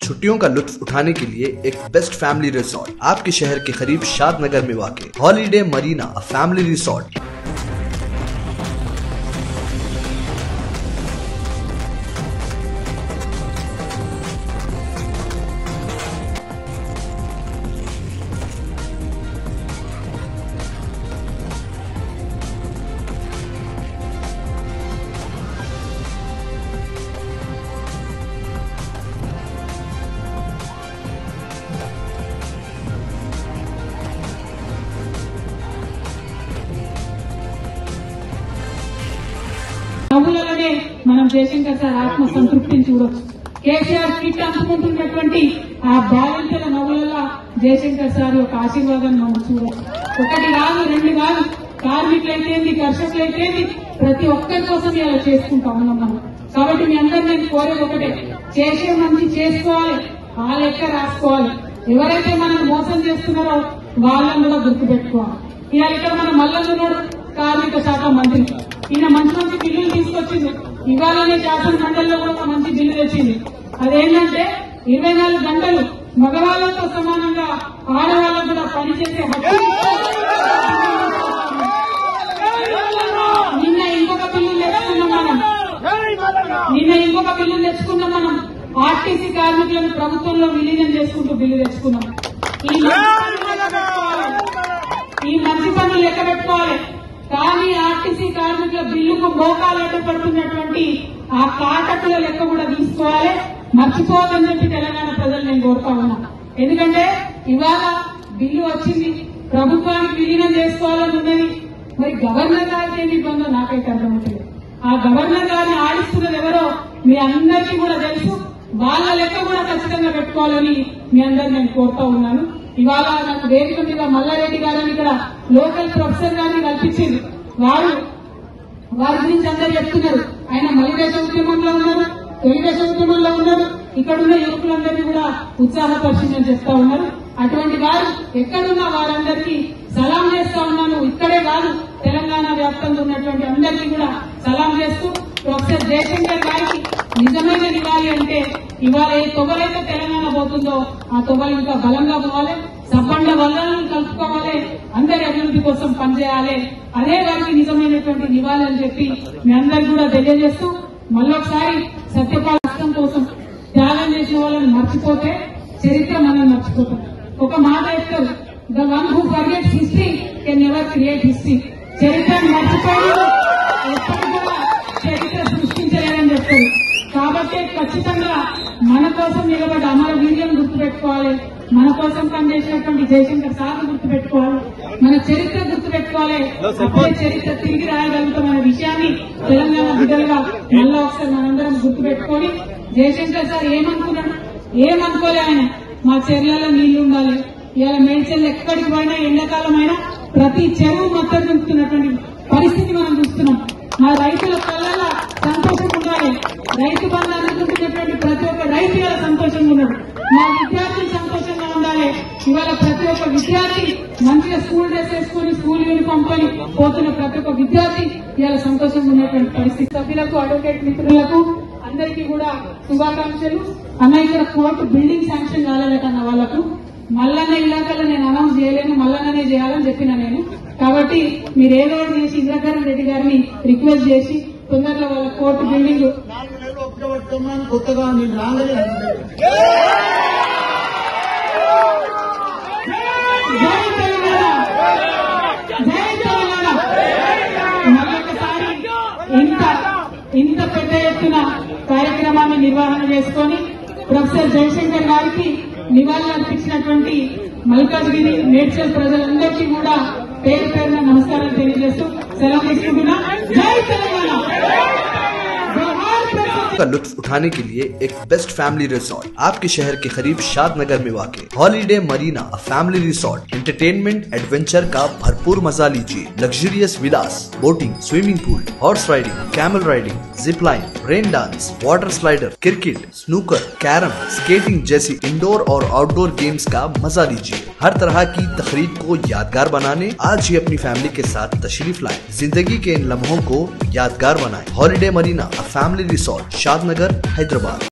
छुट्टियों का लुत्फ उठाने के लिए एक बेस्ट फैमिली रिसोर्ट आपके शहर के करीब शादनगर में वाक़ हॉलीडे मरीना फैमिली रिसोर्ट। నవ్వులలోనే మనం జయశంకర్ సార్ ఆత్మ సంతృప్తిని చూడొచ్చు. కేసీఆర్ కిట్ అందుకుంటున్నటువంటి ఆ బాలింతల నవ్వులలో జయశంకర్ సార్ యొక్క ఆశీర్వాదాన్ని మనం చూడొచ్చు. ఒకటి కాదు, రెండు కాదు, కార్మికులైతేంది, కర్షకులైతేంది, ప్రతి ఒక్కరి కోసం ఇలా చేసుకుంటా ఉన్నాం మనం. కాబట్టి మీ అందరూ నేను కోరేది ఒకటే, చేసే మంచి చేసుకోవాలి, ఆ లెక్క రాసుకోవాలి. ఎవరైతే మనం మోసం చేస్తున్నారో వాళ్ళని కూడా గుర్తుపెట్టుకోవాలి. ఇవాళ ఇక్కడ మన మల్లన్నోడు కార్మిక శాఖ మంత్రి, ఈయన మంచి మంచి బిల్లులు తీసుకొచ్చింది. ఇవాళనే శాసన మండలిలో కూడా ఒక మంచి బిల్లు తెచ్చింది. అదేంటంటే 24 గంటలు మగవాళ్లతో సమానంగా ఆడవాళ్లకు కూడా పనిచేసే హక్కు. నిన్న ఇంకొక బిల్లు తెచ్చుకున్నాం మనం. ఆర్టీసీ కార్మికులను ప్రభుత్వంలో విలీనం చేసుకుంటూ బిల్లు తెచ్చుకున్నాం. ఈ మంచి పనులు లెక్క పెట్టుకోవాలి. కానీ ఆర్టీసీ కార్మికుల బిల్లుకు మోకాలు అడ్డుపడుతున్నటువంటి ఆ కాటకుల లెక్క కూడా తీసుకోవాలి, మర్చిపోవద్దని చెప్పి తెలంగాణ ప్రజలు నేను కోరుతా ఉన్నా. ఎందుకంటే ఇవాళ బిల్లు వచ్చింది, ప్రభుత్వానికి విలీనం చేసుకోవాలని ఉన్నది. మరి గవర్నర్ గారికి ఏమి ఇబ్బందో నాకైతే అర్థమవుతుంది. ఆ గవర్నర్ గారిని ఆడిస్తున్నది ఎవరో మీ అందరికీ కూడా తెలుసు. వాళ్ళ లెక్క కూడా ఖచ్చితంగా పెట్టుకోవాలని మీ అందరు నేను కోరుతా ఉన్నాను. ఇవాళ నాకు వేదిక మీద మల్లారెడ్డి గారని ఇక్కడ లోకల్ ప్రొఫెసర్ గారిని కల్పించింది. వారి గురించి అందరు చెప్తున్నారు. ఆయన మలిదేశ ఉద్యమంలో ఉన్నారు, తెలుగుదేశ ఉద్యమంలో ఉన్నారు. ఇక్కడున్న యువకులందరినీ కూడా ఉత్సాహపరిచిందని చెప్తా ఉన్నారు. అటువంటి వారు ఎక్కడున్న వారందరికీ సలాం చేస్తా ఉన్నాను. ఇక్కడే కాదు, తెలంగాణ వ్యాప్తంగా ఉన్నటువంటి అందరికీ కూడా సలాం చేస్తూ ప్రొఫెసర్ జయశంకర్ గారికి నిజమైన నివాళి అంటే ఇవాళ ఏ తొగలైతే తెలంగాణ పోతుందో ఆ తొగలు ఇంకా బలంగా పోవాలి, సబ్బండ వల్లను కలుపుకోవాలి, అందరి అభివృద్ధి కోసం పనిచేయాలి. అదే వారికి నిజమైనటువంటి నివాళి అని చెప్పి మీ అందరికి కూడా తెలియజేస్తూ మళ్ళొకసారి సత్యపాల రాష్ట్రం కోసం త్యాగం చేసిన వాళ్ళని మర్చిపోతే చరిత్ర మనం మర్చిపోతాం. ఒక మాట చెప్తారు, the one who forgets history can never create history. చరిత్రను మర్చిపోయి ఎప్పటికీ కూడా చరిత్ర సృష్టించలేదని చెప్తారు. కాబట్టి ఖచ్చితంగా మన కోసం నిలబడ్డ అమర వీర్యం గుర్తుపెట్టుకోవాలి, మన కోసం పనిచేసినటువంటి జయశంకర్ సార్ గుర్తుపెట్టుకోవాలి, మన చరిత్ర గుర్తుపెట్టుకోవాలి. అప్పుడే చరిత్ర తిరిగి రాయగలుగుతామనే విషయాన్ని తెలంగాణ బిడ్డలుగా మళ్ళా ఒకసారి మనందరం గుర్తుపెట్టుకొని, జయశంకర్ సార్ ఏమనుకున్నాడు, ఏమనుకోలే ఆయన, మా చెర్లలో నీళ్లు ఉండాలి. ఇవాళ మేడ్చల్ ఎక్కడికి పోయినా ఎండాకాలం అయినా ప్రతి చెరువు మొత్తం నింపుతున్నటువంటి పరిస్థితి మనం చూస్తున్నాం. మా రైతుల కళ్ళల్లో సంతోషం ఉండాలి. రైతు బంధు అందుకుంటున్నటువంటి ప్రతి ఒక్క రైతు ఇవాళ సంతోషంగా ఉన్నాడు. మా విద్యార్థులు సంతోషంగా ఉండాలి. ఇవాళ ప్రతి ఒక్క విద్యార్థి మంచిగా స్కూల్ డ్రెస్ వేసుకుని స్కూల్ యూనిఫామ్ కొని పోతున్న ప్రతి ఒక్క విద్యార్థి ఇవాళ సంతోషంగా ఉన్నటువంటి పరిస్థితి. సభ్యులకు, అడ్వకేట్ మిత్రులకు అందరికీ కూడా శుభాకాంక్షలు. అన్న ఇక్కడ కోర్టు బిల్డింగ్ శాంక్షన్ కాలేదన్న వాళ్లకు మల్లన్న ఇలాకాలో నేను అనౌన్స్ చేయలేను, మల్లన్ననే చేయాలని చెప్పిన నేను. కాబట్టి మీరు ఏదో చేసి ఇంద్రకరణ్ రెడ్డి గారిని రిక్వెస్ట్ చేసి తొందరలో వాళ్ళ కోర్టు బిల్డింగ్ కొత్తగా నేను రాగానే మరొకసారి ఇంత పెద్ద ఎత్తున కార్యక్రమాన్ని నిర్వహణ చేసుకొని ప్రొఫెసర్ జయశంకర్ గారికి నివాళులు అర్పించినటువంటి మల్కాజ్గిరి మేడ్చల్ ప్రజలందరికీ కూడా పేరు పేరున నమస్కారాలు తెలియజేస్తూ సెలవు తీసుకుంటున్నా. జై తెలంగాణ. का लुत्फ उठाने के लिए एक बेस्ट फैमिली रिसोर्ट आपके शहर के करीब शादनगर में वाक़ Holiday Marina family resort. Entertainment adventure का भरपूर मजा लीजिए। Luxurious villas, boating, swimming pool, horse riding, camel riding, zip line, rain dance, water slider, cricket, snooker, carrom, skating जैसी इंडोर और आउटडोर गेम्स का मजा लीजिए। हर तरह की तकरीब को यादगार बनाने आज ही अपनी फैमिली के साथ तशरीफ लाएं। जिंदगी के इन लम्हों को यादगार बनाएं। Holiday Marina family resort, Shadnagar, Hyderabad.